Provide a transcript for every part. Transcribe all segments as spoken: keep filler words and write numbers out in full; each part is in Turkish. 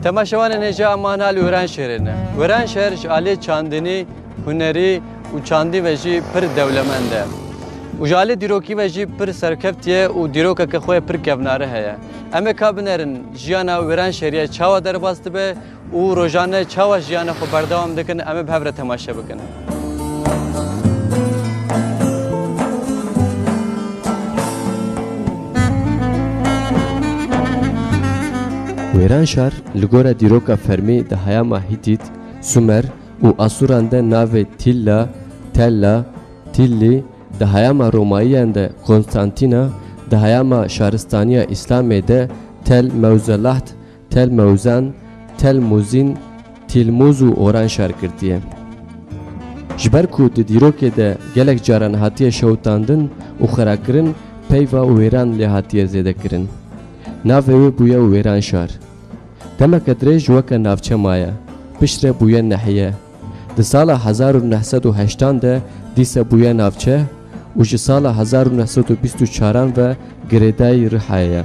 تماشاوان نجا امانال وران شهرنه وران شهر جالی چاندنی هنری و چاندی وجی پر دولمنده و جالی دیروکی وجی پر سرکفتیه و دیروکه که خوی پر کبناره هیا اما کابنرن جیانا وران شهریه چاوا در باست به و روزانه چاوا جیانا خو بردام دکن اما بهبره تماشا بکن ویران شهر لگور دیروکا فرمی ده هیاما هیتیت سومر و اسوران ده ناو تیلا تلا تیلی ده هیاما روماییان ده کنستانتینا ده هیاما شهرستانی اسلامی ده تل موزلحت تل موزان تل موزین تیلموز و اوران شهر کردیه جبر کو ده دیروکه ده گلک جاران هاتیه شوتاندن و خراکرن پیوا و ویران لی هاتیه زیده کرن ناوی بویا ویران شهر دمک دریج وکه ناوچه مایه پشتره بویا نحیه ده سال هزار و نهصد و هشتاد ده دیسه بویا ناوچه و جه سال هزار و نهصد و بیست و چهار و گریدای رحایه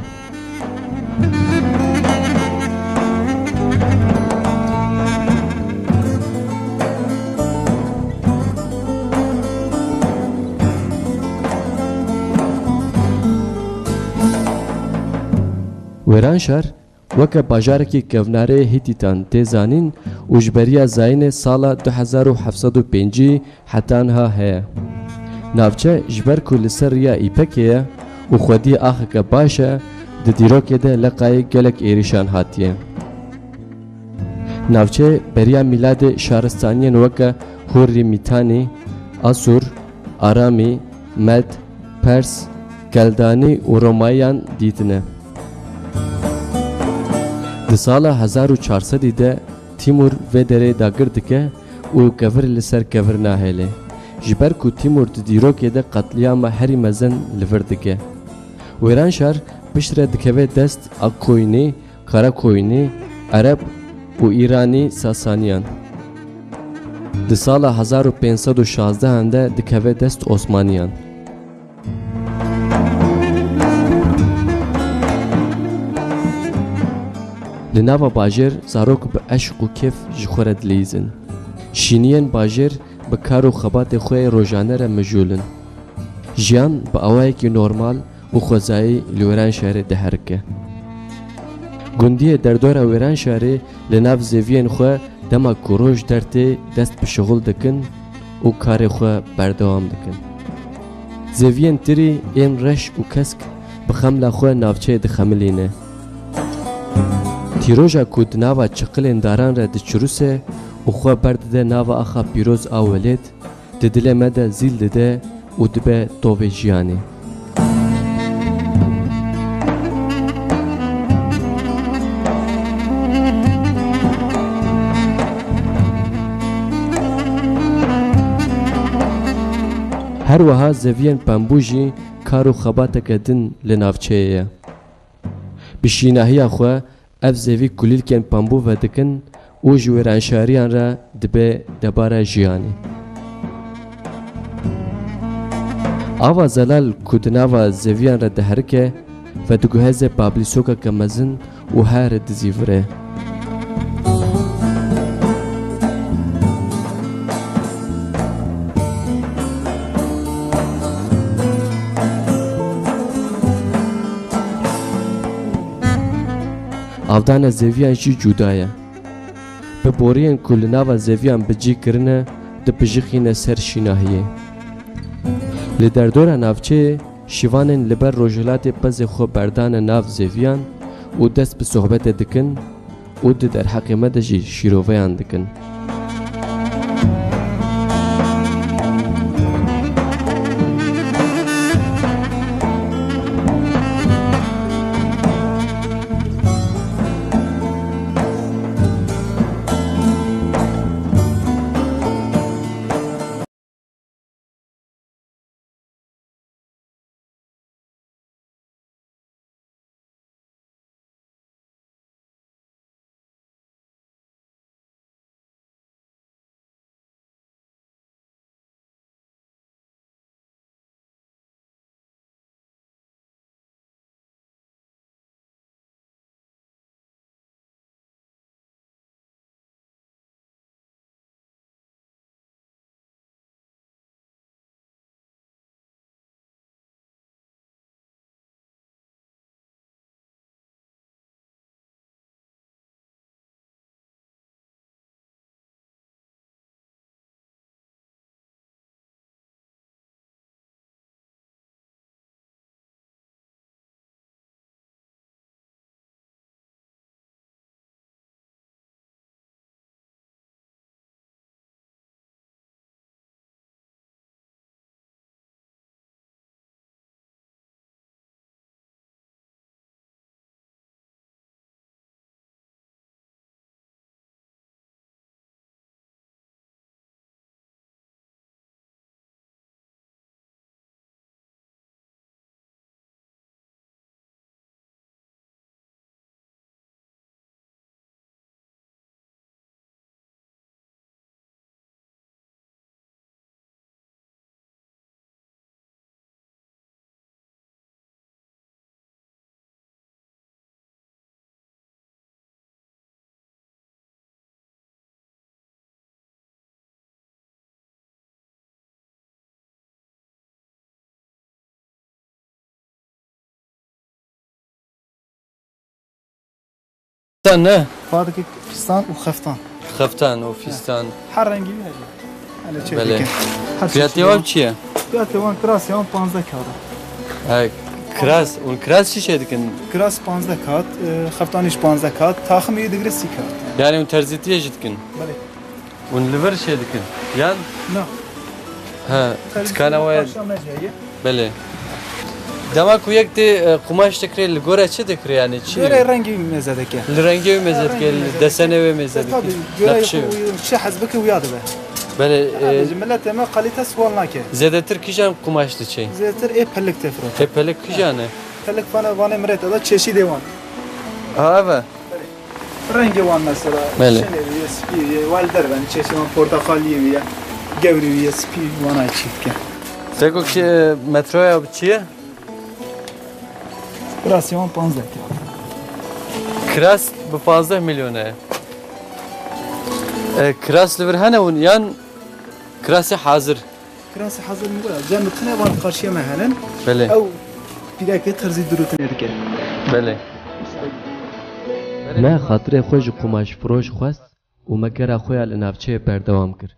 ویران شهر وکه باجارکی کوناره هیتیتان تیزانین و جبریا زاین سال دو هزار و هفتصد و پنج حتانها هیا ناوچه جبر کل سر یا ایپکیه و خودی آخه که باشه ده دیروکه ده لقای گلک ایریشان هاتیه ناوچه بریا میلاد شهرستانیان وکه هوری میتانی اسور آرامی مد پرس گلدانی و رومایان دیتنه ده سال هزار و چهارصد ده تیمور و دره داگر دکه و کفر لسر کفر ناهله جبر کو تیمور ده دیروکه ده قتلیام هری مزن لفر دکه ویران شهر پشتره دکوه دست اکوینی کاراکوینی عرب و ایرانی ساسانیان ده سال هزار و پانصد و شانزده هنده دکوه دست عثمانیان لناوا باجر زاروک به عشق و کیف جخورد لیزن شینین باجر به کار و خبات خوی روزانه را مجولن جیان به اوای کی نورمال و خوزایی لوران شهر دهرکه گندی در دور ویران شهر لناو زوین خو دما کوروش درته دست به شغل دکن و کار خو بردوام دکن زوین تری این رش و کسک بخملا خو ناوچه دخملینه تیروژا کود ناوا چقلین داران را دچروسه و خو برد ده ناوا آخا پیروز آولید ده دل مده زیل ده و دبه توی جیانی هر وها زوین پنبوجی کارو خباته کدن لنافچه بشیناهی خو اف زوی کلیل کن پنبو و دکن او جویران شهریان را دبه دباره جیانی آوا زلال کدناوا زویان را دهرکه و دگوهز پابلیسوکا کمزن و هر دزیوره avdana zeviyan jî cuda ye bi boriyên ku li nava zeviyan bicî kirine dipijixîne ser şînahiyê li derdora navçeyê şîvanên li ber rojhilatê pezê xwe berdane nav zeviyan û dest bi sohbetê dikin û di derheqê me de jî şîroveyan dikin. Fistan ne? فادك فستان وخفتان Xeftan û fistan. her rengi var. Hani çelik. Bele. Her Fiyatı çeşidi var var. çiye? Fiyatı var kras yavan panzda kağıdı. Ha, kras. Un kras şişe dikin. Kras panzda kağıt, xeftan iş panzda kağıt, takım iyi digre si kağıt. Yani un terzitiye jitkin. Bele. Un liver şey dikin. Yan. Ne? Ha. Tıkana var. Akşam neceye? Bele. Dema ku yek de kumaş tekre li gore çi dikri yani çi? Göre rengi mezedeki. Li rengi ve mezet rengi gel mezet. desene ve mezet. Tabii göre Nakşi. şey hazbeki uyadı be. Bele Abi millet eme kalite sual nake. zedetir kijan kumaşlı çi. Zetir e pellik tefrot. Tepelek kijanı. Pellik bana bana meret da çeşidi var. Ha evet. Rengi var mesela. Bele. Şenevi, spi, valder ben çeşidi var portakalli ya. Gevri, spi, vana çiftke. Seko ki metroya çiye? Kras yavan panzda kağıdı. Kras bu fazla milyona. E, kras liver hane un yan krası hazır. Krası hazır mı var? Cennetine var karşıya mehenen. Bele. Ev bir dakika terzi durutun edike. Bele. Me xatirê xwe ji kumaşfiroş xwest û me gera xwe ya li navçeyê berdewam kir.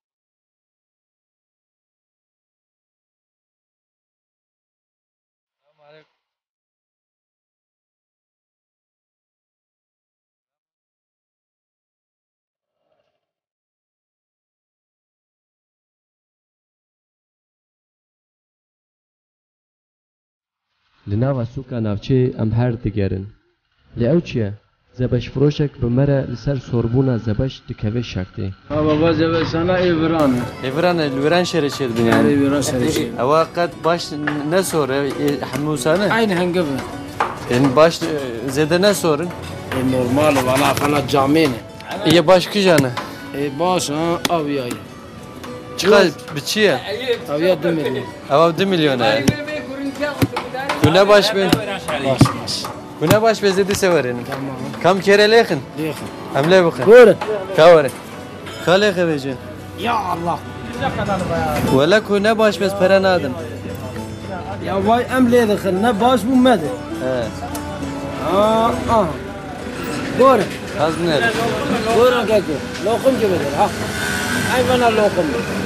Li nava sûka navçeyê em her digerin. Lê ew çi ye? Zebeşfiroşek bi me re li ser sorbûna zebeş dikeve şaktê. Ha baba zeve sana evran. Evran liveran şere çed bin Yani yani. evran serişi. Ava kat baş ne sor? Hamusane. Aynı hangi bu? Yani baş zede ne sorun? E normal valla kana camine. İyi baş kijanı. E baş ha avyayı. Çıkar biçiye. Avya demeli. Ava iki milyona. Güne baş ben. Baş baş. Güne baş be zede severin. Tamam. Kam kere lekin. Diyekh. Hamle bakın. Buyurun. Kavare. Kale kavece. Ya Allah. Valla güne baş bes pera nadım. Ya vay emle de ne baş bu mede. He. Ha ha. Buyurun. Az ne? Buyurun gel. Lokum gibidir ha. Ay bana lokum.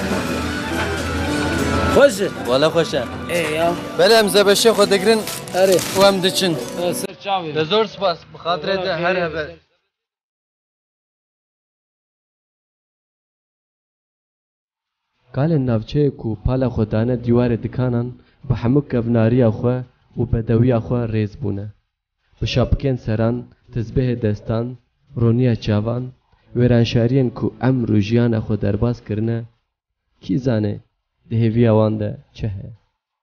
Hoş. Valla hoşa. E ya. Bele em zebeşe xwe digirin Arı. û em diçin. Sır çavi. De zor spas. Bi xatirê de her hebe. Galên navçeyê ku pala xwe dane dîwarê dikanan bi hemû kevnariya xwe û bedewiya xwe rêz bûne. Bi şapikên seran, tizbihê destan, roniya çavan, wêranşariyên ku em rû jiyana xwe derbas kirine, kî zane di hêviya wan de çi heye?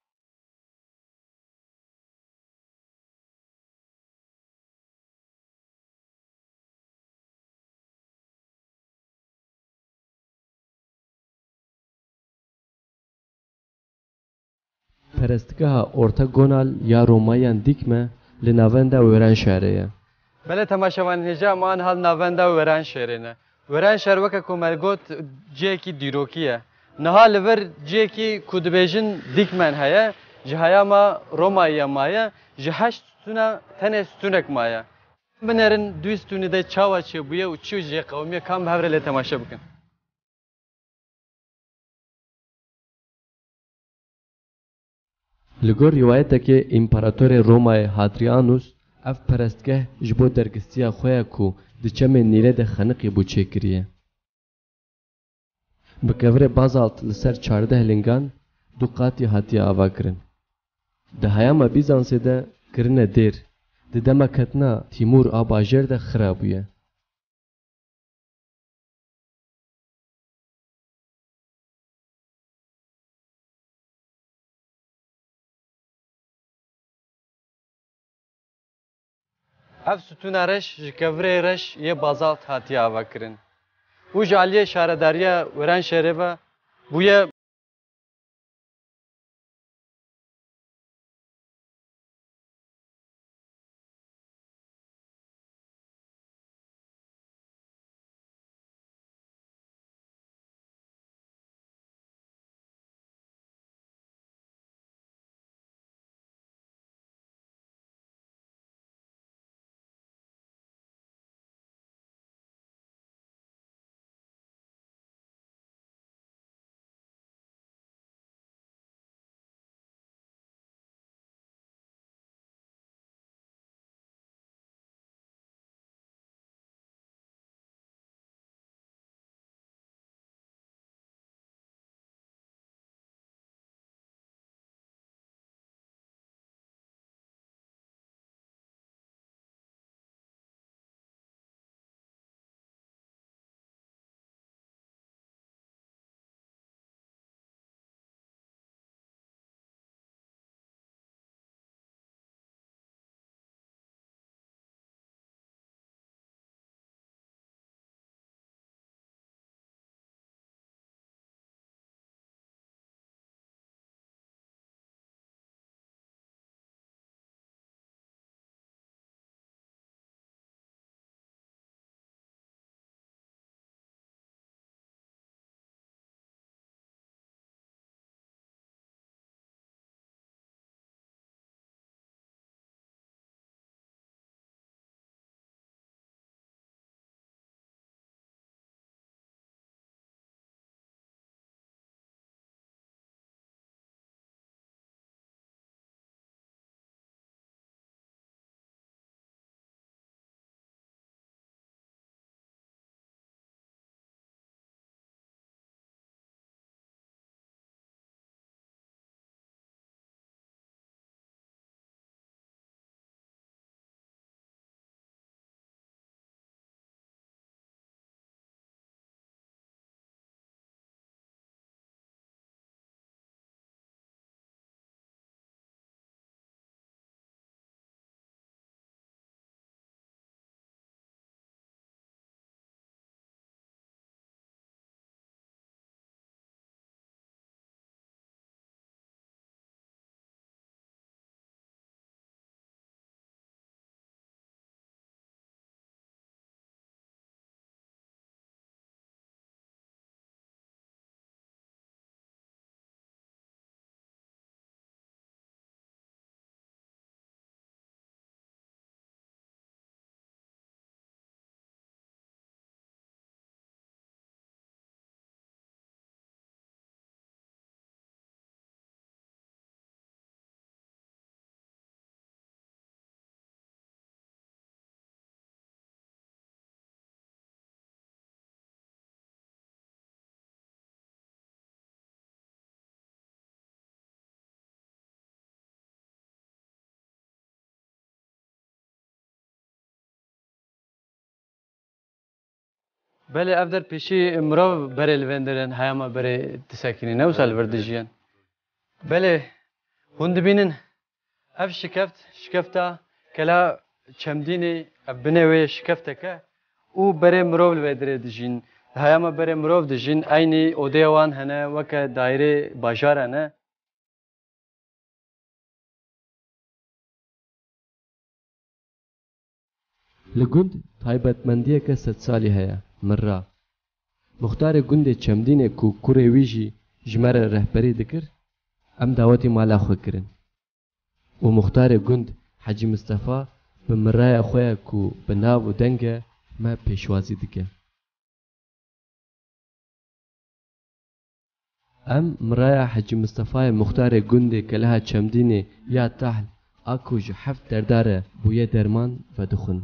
Perestgeha Orta Gonal ya Romayan dikme li navenda wêranşarê ye. Bele temaşevan heja man hal navenda weran şerine. Weran şer weke ku melgot ciyekî dîrokî ye. Niha li vir ciyekî ku dibêjin dikmen heye, ji heyama Romayê maye, ji heşt stûna tenê stûnek maye. Binerin dû stûnê de çawa çêbûye û çî jê qewmiye kam bi hevre lê temaşe bikin. Li gor rîwayetekê împaratorê Romayê Hadrianus ev perestgeh ji bo dergistiya xwe ye ku di çemên Nîlê de xeniqî bû çêkiriye. Bi kevirê bazalt li ser çardeh lingan du qatî hatiye avakirin. Di heyama Bîzansê de kirine dêr, di dema ketina Tîmûr a bajêr de xira bûye. Ev sütûna reş ji kevirê reş yê bazalt hatiye avakirin. û ji aliyê şaredariya weran şerê ve bûye بله اف در پیشی مرا بره لوندرن هیاما بره تسکنی نوسال وردجیان بله هند بینن اف شکفت شکفتا کلا چمدینی بنوی شکفته که او بره مرا لوندره دجین هیاما بره مرا دجین اینی اودیوان هنه وک دایره بازار هنه لگند تایبەتمەندیەکە که ست سالی هەیە مرا مختار گوندێ چەمدینێک و کوڕێ ویژی ژمارە ڕەهبەری دەکرد ئەم داوەتی مالا خۆ کردن و مختارێ گوند حەجی مستەفا بە مرایە خۆیە و بە ناو و دەنگە مە پێشوازی دکە ئەم مرایە حەجی مستەفایە مختارێ گوندێ کە لەها چەمدینێ یا تەحل ئاکوژ حەفت دەردارە بوویە دەرمان بە دخون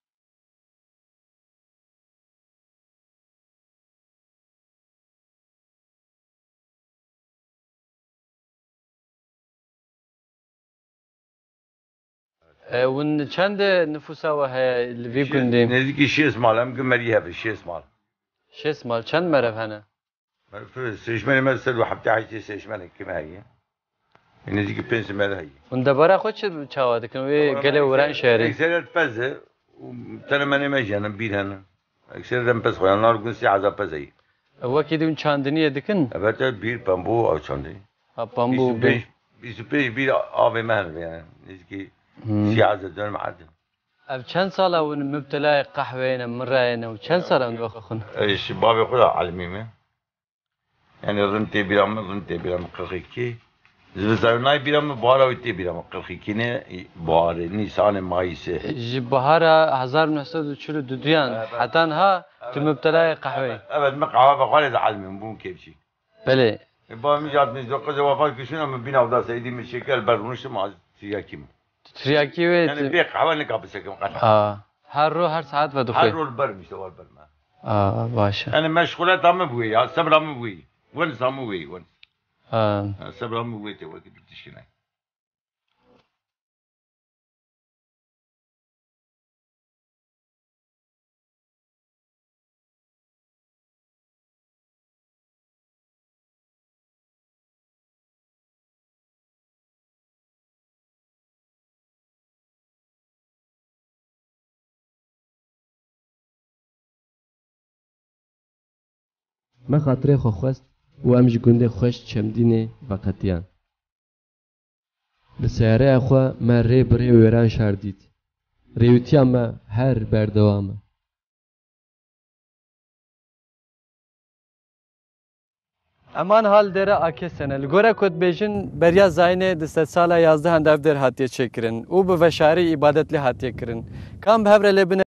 ون چند نفوسا و هی لوی گندیم نزدیکی شیست مال هم گمری هفت شیست مال شش مال چند مرف هنه سيشمال مثل وحبت عايش سيشمال كما هي نزدیکی پنج مال هي ون دبارا خود چه چاوا دکن وی گله وران شهری اکثر پزه ترى من ما جانا بيرهنا اکثر دم پز خوان نار گنسی عذاب پزی وکی دون چاندنی دکن البته بیر بامبو او چاندی بامبو بیست و پنج بیر آب مهر يعني نزدیکی سیاز دارم عادم اب چند ساله ون مبتلا قهوه مراینه و چند ساله ون وقت خون ايش بابي خدا علميمه يعني رنتي بيرام رنتي بيرام قرقيكي زلزال بيرام بارا وتي بيرام قرقيكي نه بار نيسان مايسه جي بهارا هزار و نهصد و چهل و دو دیان حتی ها تو مبتلا قهوه ابد مقعوه بقال علمي بون كيف شيء بله بابا ميجات من ذوق زوافات كشنا من بينا ودا سيدي من شكل برونش ما سياكيم تریاکی و يعني بيق قهوه نكاب سكم قطع آه هر رو هر ساعت و دو هر رول بر مش دوال بر ما آه باشه انا مشغوله تام بوي صبر ام بوي وين سام بوي وين آه صبر ام بوي تو وقت بتشكي مە خاترێ خۆ خۆست و ئەم ji gundê xweş çemdînê veqetiyan li seyareya xwe me rê bi rê wêran şar dît rêwîtiya me her berdewam e امان حال دره آکه سنه لگوره کد بیشن بریا زاینه دست سالا یازده هندف در هاتیه چکرن او به وشاری عبادت لی هاتیه کرن کام به هفره لبنه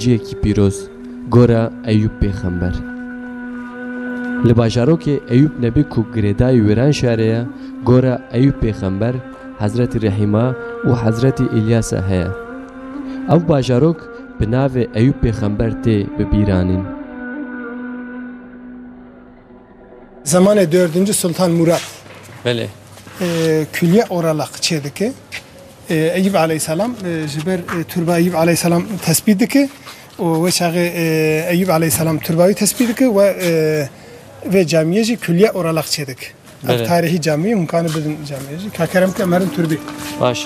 ciyekî pîroz gora Eyûb pêxember. Li bajarokê Eyûb nebî ku girêdayê wêran şerê ye gora Eyûb pêxember, Hezretî Rehîma û Hezretî İlyasa heye. Ev bajarok bi navê Eyûb pêxember tê bibîranîn. Zamanı dördüncü Sultan Murat Belê. e, külliye oralak çedike. E, Eyüp Aleyhisselam e, jiber e, türba Eyüp Aleyhisselam tespit dike. O ve çağı e, Eyüp Aleyhisselam türbayı tespit dike ve e, ve camiyeci külliye oralak çedik. Evet. Tarihi camiye mümkânı bilin camiyeci. Kakerem kemerin türbi. Baş.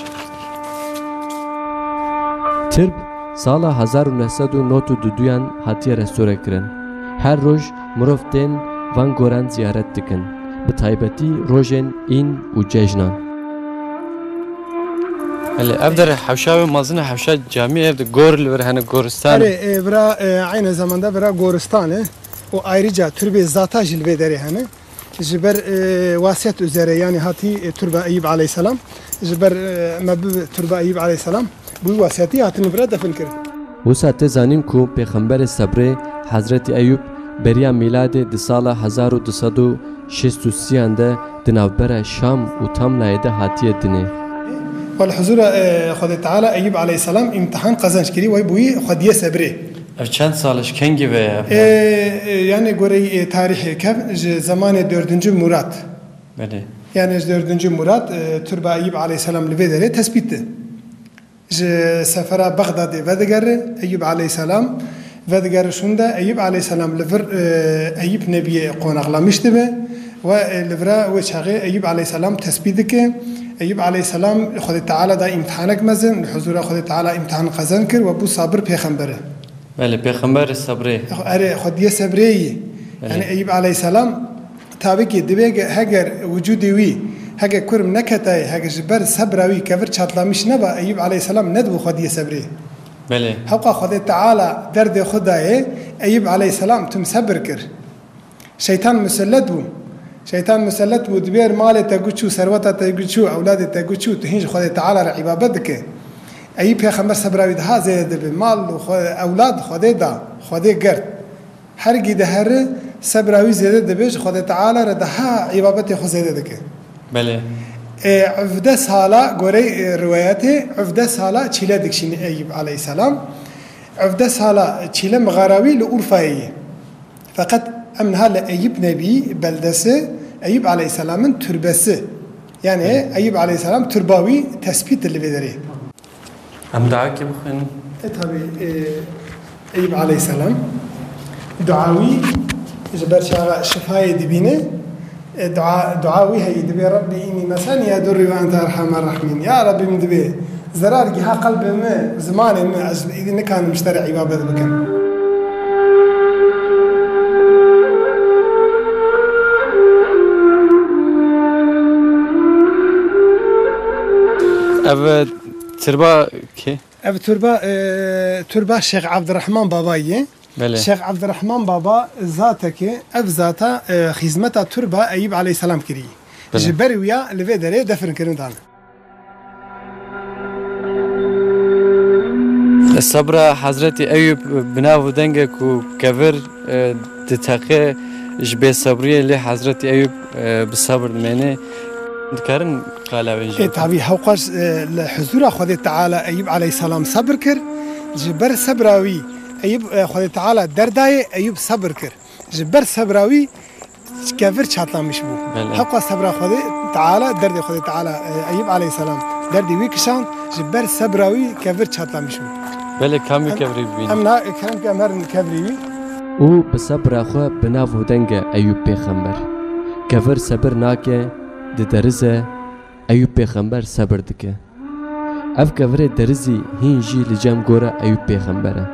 Tirb sala hezar û neh sed û nod û duduyan hatiye restore kirin. Her roj mirov tên van goran ziyaret dikin. Bi taybetî rojên în û cejnan. Belê ev de hewşa ve mazine hewşa camî ev de gor li vir hene goristan. Ere e, vira e, aynı zamanda vira Goristan'ı o ayrıca türbe zata jilve deri hani. Jiber e, vasiyet üzere yani hati e, türbe Eyüp Aleyhisselam. Jiber e, mebu türbe Eyüp Aleyhisselam bu vasiyeti hatını vira defin kirin. Wisa tê zanîn ku pêxemberê sebrê Hezretî Eyûb beriya mîladê di sala hezar û du sed û şêst û sîyan de di navbera Şam û Tamlayê de hatiye dinê. والحضور خدا تعالى أيوب عليه السلام امتحان قزنش كري ويبوي خديه سبري Ev çend salış kengi ve yani göre tarih kev zamanı dördüncü Murat. Belê. Yani dördüncü Murat Türbe Eyüp Aleyhisselam livedere tespitti. Sefera Bağdat'ı vedegarı Eyüp Aleyhisselam vedegarı şunda Eyüp Aleyhisselam liver Eyüp Nebi'ye konaklamıştı ve livra ve çağı Eyüp Aleyhisselam tespitti ki Eyüp Aleyhisselam Xwedê Teala da imtihanek mezin, huzura Xwedê Teala imtihan qazan kir ve bu sabır peygamberi. Belê pêxemberê sebrê. Ere Xwediye sebreyî. Yani Eyüp Aleyhisselam tabi ki dibe heger vücudî wî heger kurum neketay heger ji ber sebra wî kevir çatlamış neba Eyüp Aleyhisselam nedbû Xwediye sebrê. Belê. Hewqa Xwedê Teala derdê Xwedayê Eyüp Aleyhisselam tüm sebir kir. Şeytan müsellet bû. Şeytan müsellet bu diber male te guçu serveta te guçu evladı te guçu tu hinj Xwedê Teala re ibadet dike. Eyüp peygamber sebravi daha zêde be mal û evlad Xwedê da Xwedê gert. Her gide her sebravi zêde de be Xwedê Teala re daha ibadetê xwe zêde dike. Belê. Evde sala gore rivayete evde sala çile dikşini Eyüp Aleyhisselam. Evde sala çile mğaravi li Urfa'yı. Fakat emnha le Eyüp Nebi beldesi Eyüp Aleyhisselam'ın türbesi. Yani Eyüp Aleyhisselam türbavi tespit edilir. Em daha ki bixin. E tabi Eyüp Aleyhisselam duavi jiber şağa şifayı dibine dua duavi hey dibi Rabbi inni mesani yadurri ve ente erhamer rahimin. Ya Rabbi min dibi zarar giha kalbimi zamanımı idin ne kan müşteri ibadet bikin. Ev türba ki? Ev türba e, türba Şeyh Abdurrahman Baba'yı. Şeyh Abdurrahman Baba zata ki ev zata e, hizmeta türba Eyüp Aleyhisselam kiri. Jiber wiya li dere defin kirin dan. Sabra Hazreti Eyüp binav denge ku kevir ditaqe jbe sabriye li Hazreti Eyüp bi sabr mene dikarin qalawen. E tabi hawqas huzura Xwedê Teala Eyüp Aleyhisselam sabr kir. Jiber sabrawi Eyüp Xwedê Teala derdaye Eyüp sabr kir. Jiber sabrawi kevir çatlamış bu. Hawqa sabra Xwedê Teala derdi Xwedê Teala Eyüp Aleyhisselam derdi wî kişan jiber sabrawi kevir çatlamış bu. Belê kamî kevrî bîn. Em na kerem ke emerin kevrî wî. û bi sebra xwe bi nav denge Eyûb pêxember. Kevir sebir nake di derize Eyûb pêxember sebir dike. Ev kevirê derizî hîn jî li cem gora Eyûb pêxember e.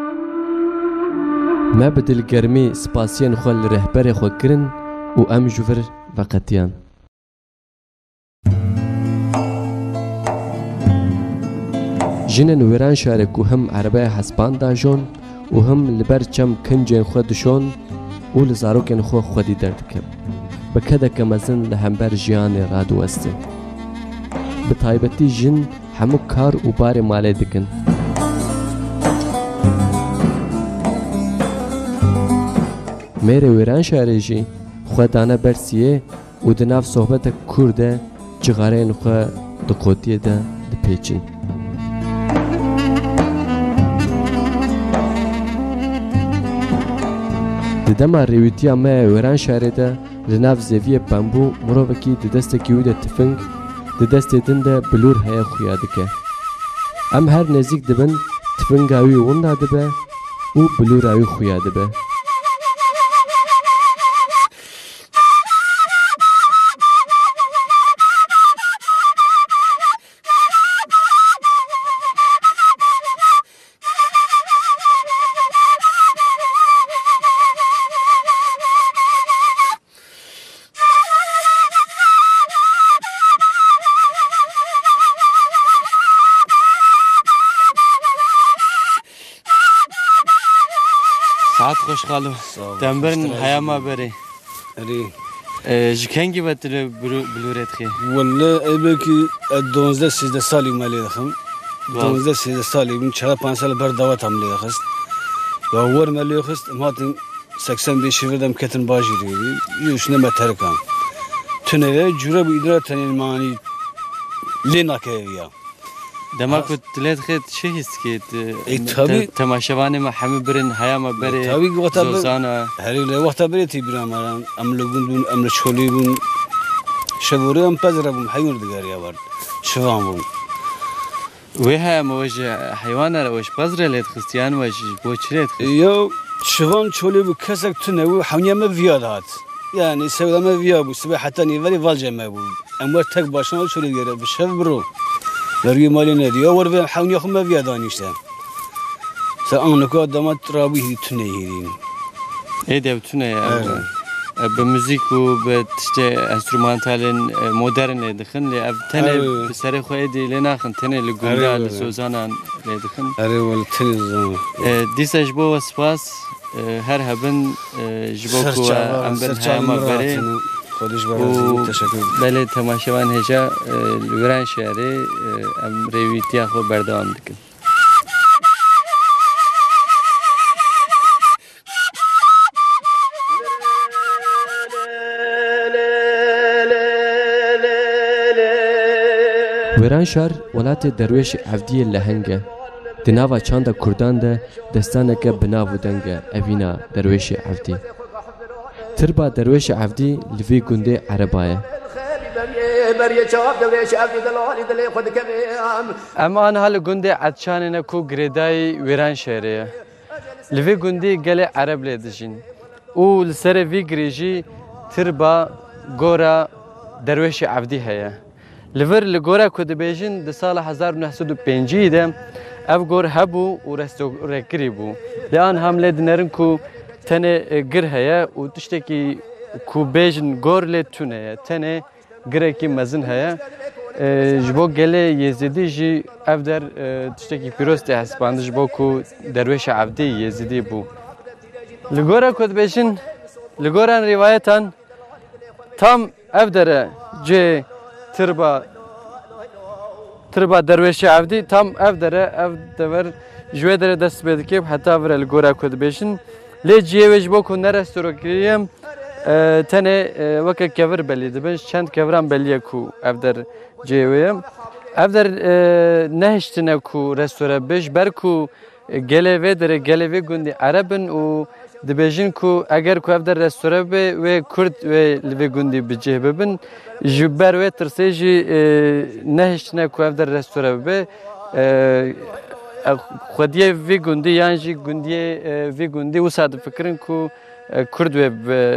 Me bi dilgermî spasiyên xwe li rehberê xwe kirin û em ji vir veqetiyan. Jinên wêran şarê ku him erebaya hespan da jon û him li ber çem kincên xwe dişon û li zarokên xwe xwedî derdikin. Bi kedeke mezin li hember jiyanê radiwestin. Bi taybetî jin hemû kar û barê malê dikin. Mêrê wêran şerê jî xwe dane bersiyê û di nav sohbeta Kurd de cixareyên xwe di qotiyê de dipêçin. Di dema rêwîtiya me ya wêran şerê de li nav zeviyê pembû mirovekî di destekî wî de tifing, di destê din de bilûr heye xuya dike. Em her nêzik dibin, tifinga wî winda dibe û bilûra wî xuya dibe. ساعت خوش خالو دنبرن هیاما بری ری جکنگی بتر بلورت خی والله ایبکی دوازده سیزده سالی مالی دخم دوازده سیزده سالی من چهار پنج سال بر دعوت هم لی خست و ور مالی خست ماتن seksen beş yıldım ketin bajiri yüzüne meterkan tünele cüre bu idrar tanil mani lena keviya demek ki tlet khit şey hiskit e tabi temaşavani ma hamı birin hayama beri tabi vaqta zozana herile vaqta beri tibramaran amlugun amle çolibun şevurum pazrabum hayur digariya var şıvamum وها موجه حيوانات وش بزرلت خستيان وش بوچرت يو شوان çolê bu kesek tune bu hawniye me viyad hat yani sevdame viya bu sebe hatta nivali valce me bu ember tek başına çolê gere bir şev bro vergi mali ne diyor var ve hawniye xme viyad ani işte sen anlık adama trabi tune yirin e de tune ya به موزیک و به تشت انسترومانتالن مدرن لدخن لی اب تنه بسری خواهی دی لناخن تنه لگونده لسوزانان لدخن اره ول تنه زمان دیسا جبو و سپاس هر هبن جبو کو امبر هایما بره خودش برای تشکر بله تماشاوان هجا لوران شهره ام ریویتیا خو بردوام دکن Wêranşar welatê derwêşê Evdiyê leheng e. Di nava çanda Kurdan de destaneke bi nav û deng e evîna derwêşê Evdî. Tirba derwêşê Evdî li vê gundê Ereba ye. Em aniha li gundê Edşanê ku girêdayî wêran şerê ye. Li vê gundê gelê Ereb lê dijîn. û li serê vê girê jî tirba gora derwêşê Evdî heye. Li vir li gora ku dibêjin di sala hezar û neh sed û pêncî de ev gor hebû û restûrekirî bû. Lê an hem lê dinerin ku tenê gir heye û tiştekî ku bêjin gor lê tune ye. Tenê girekî mezin heye. Ji bo gelê Yêzidî jî ev der tiştekî pîroz tê hespandî ji bo ku derwêşa Evdî Yêzidî bû. Li gora ku dibêjin li goran rîwayetan tam ev dere cê Tırba Tırba derwêşê Evdî tam ev dere ev dever ji wê dere dest pê dike heta vir li gora ku dibêjin lê ciyê wê ji bo ku nerestûrekirî tenê weke kevir belî dibin çend keviran belî ye ku ev der ciyê wê ye ev der nehiştine ku restore bêj ber ku gelê vê dere gelê vê gundî Erebin û dibêjin ku eger ku ev der restore be wê Kurd wê li vê gundî bi cih bibin ji ber wê tirsê jî nehiştine ku ev der restore bibe xwediyê vê gundî yan jî gundiyê vê gundî wisa difikirin ku Kurd wê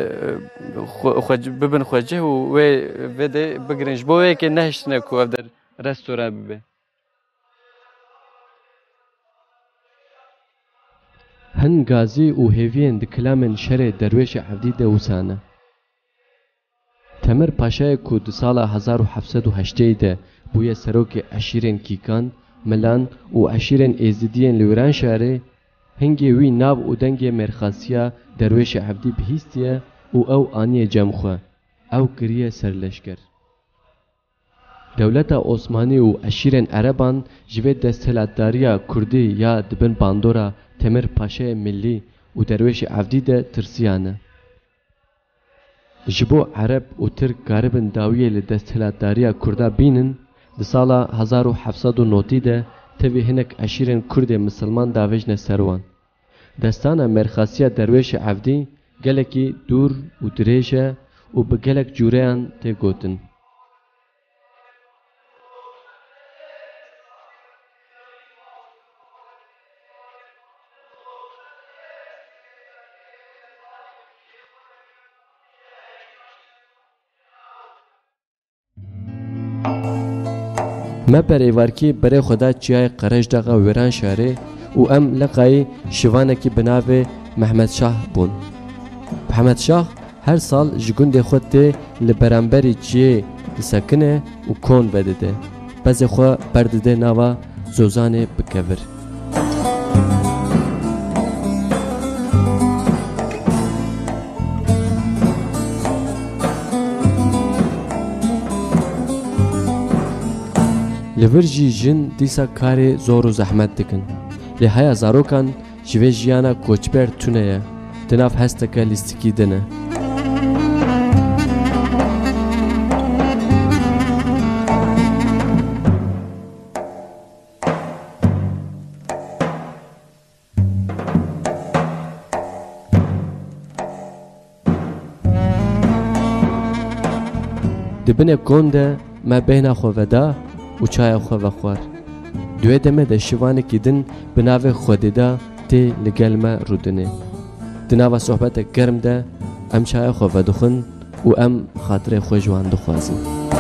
bibin xwecih û wê vê de bigirin ji bo wêkê nehiştine ku ev der restore bibe. Hin gazî û hêviyên di kilamên şerê derwêşê Evdî de wisa ne. Temir Paşayê ku di sala hezar û heft sed û heştê de bûye serokê eşîrên Kîkan, Milan û eşîrên Êzidiyên li Wêranşarê, hingê wî nav û dengê mêrxasiya derwêşê Evdî bihîstiye û ew aniye cemxwe, ew kiriye serleşker. Dewleta Osmanî û eşîrên Ereban ji vê desthilatdariya Kurdî ya dibin bandora Temir Paşayê Millî û derwêşê Evdî de tirsiyane. جبو عرب و ترک قاربن داویه لدست هلاتداریا کردا بینن د سالا هزار و هفتصد و نود ده تبی هنک عشیرن کرد مسلمان داویجن سروان دستانا مرخاسیا درویش عبدی گلکی دور و دریجه و به گلک جوریان تی گوتن. ما پریوارکی برای خدا چیای قرش داغا ویران شاره و ام لقای شوانکی بناوه محمد شاه بون. محمد شاه هر سال جگوند خود ده لبرانبری چیه سکنه و کون بده ده. بعض خوا برده نوا زوزانه بکور. لورجی جن دیسا کاری زور و زحمت دکن. لحیا زاروکان جوی جیانا کوچبر تونه دناف هستکه لیستکی دنه. دبنه کنده ما بین خو ودا و چای خو وخور. دوی دمه ده شوانه کدن بناو خودیدا تی لگل ما رودنه. دناو صحبت گرم ده ام چای خو ودخن و ام خاطر خوشوان دخوازن.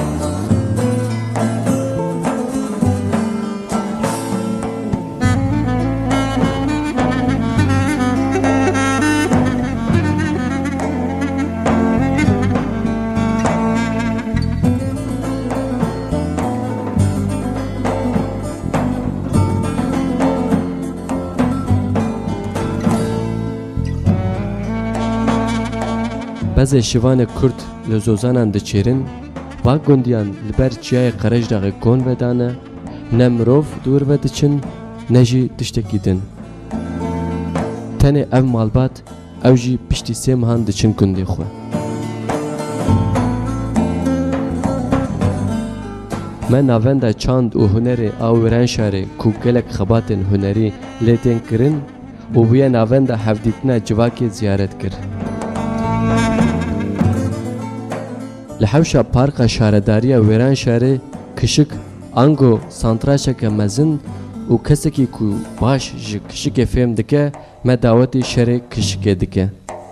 بعض شوان کرد لزوزانان دچیرن و گندیان لبر چیای قرش داغ کن ودانه نمروف دور ودچن نجی تشتکیدن تنه او مالبات او جی پشتی سه مهان دچن گندی خو من ناونده چاند و هنر آوران شاره کو گلک خباتن هنری لیتن کرن و بیا ناونده حفدیتنا جواکی زیارت کرد لحوشا پارکا شارداریا ویران شاره کشک آنگو سانتراشک مزن و کسی که کو باش ج کشک فهم دکه ما دعوتی شره کشک دکه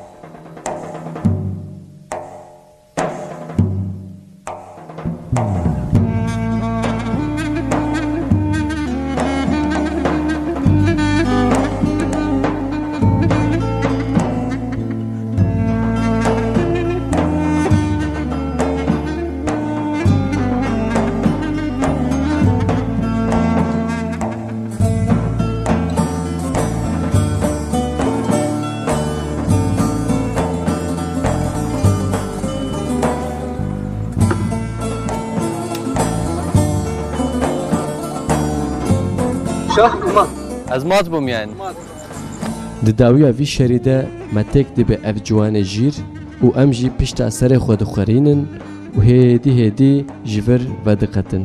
از مات بوم یعنی دداویا وی شریده متک دی به اف جوان جیر و ام جی پشت سر خود خورینن و هیدی هیدی جور و دقتن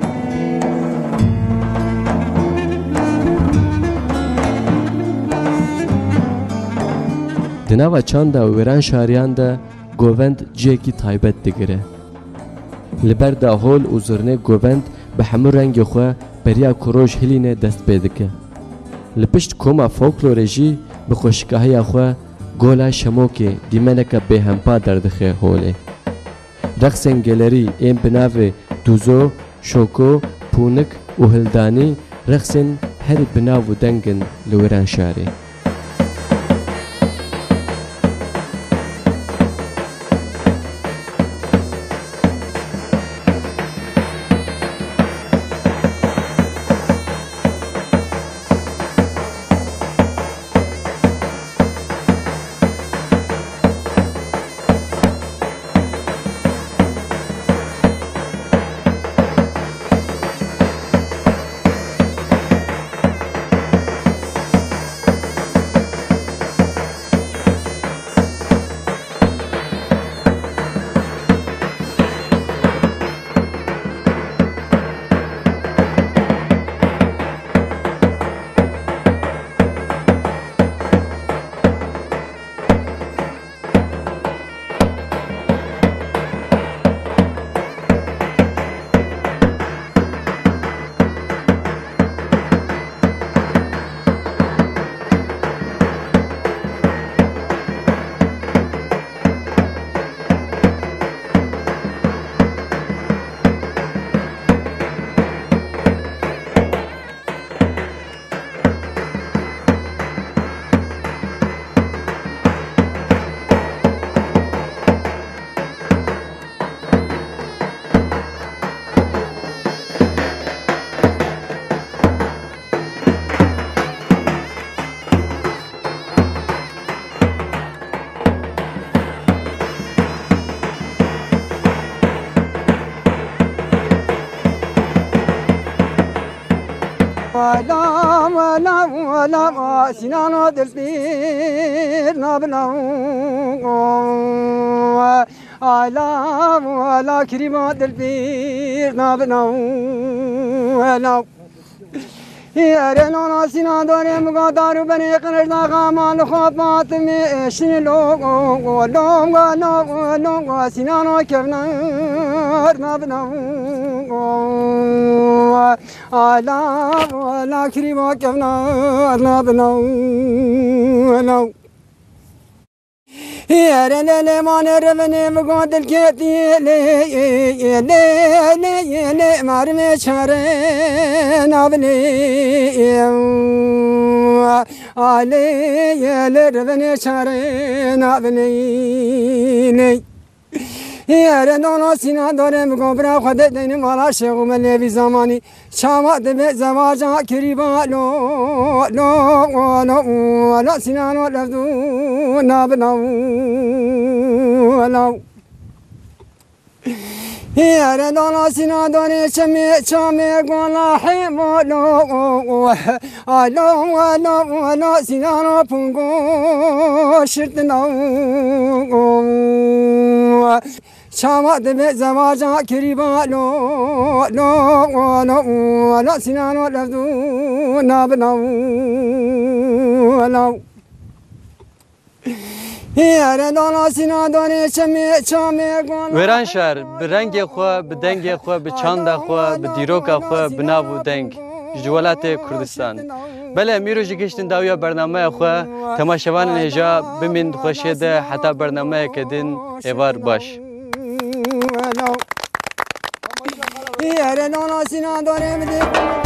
دناوا چاندا و ویران شاریان دا گووند جیکی تایبت دگره لبر دا هول و زرنه گووند به همه رنگ خواه بریا کروش هلینه دست بیدکه لپشت کوما فولکلورژی به خوشگاهی خو گولا شموکه دیمنکه به همپا دردخه هوله رقصن گلری این بناوه دوزو شوکو پونک و هلدانی رقصن هر بناو دنگن لوران شاره ولا ولا ولا سنانو دلبير نابنا ولا ولا كريمة دلبير نابنا ولا يارنا سنا دور مقدار بني قرنا غمان خبات مشن لو لو لو لو سنا كبنا نابنا على ولا كريم كبنا نابنا لو يا رنا ما نرمني مقعد الكتي لي لي لي لي مرمي شارين أبني علي يا لرمني شارين أبني لي يا رنا سنا دور مقبرة خد دين مالا شغل ملي في زماني شامات بزواجا كريبا لو لو لو لا سنا لو لفدو نابنا لو يا رنا سنا دور شمي شمي قولا حيمو لو لو لو لو سنا لو بونغو شرطنا شامات بزواجا كريبا لو لو لو لا سنانو لفدو نابنا لو يا رنا سنا دوري شمي شمي ویران شهر برنگ خو بدنگ خو بچاند خو بدیروک خو بناو دنگ جوالات کردستان بله میرو جگشتن داویا برنامه خو تماشاوان هجا بمین خوشیده حتی برنامه کدین ایوار باش يا رنا سنا دوري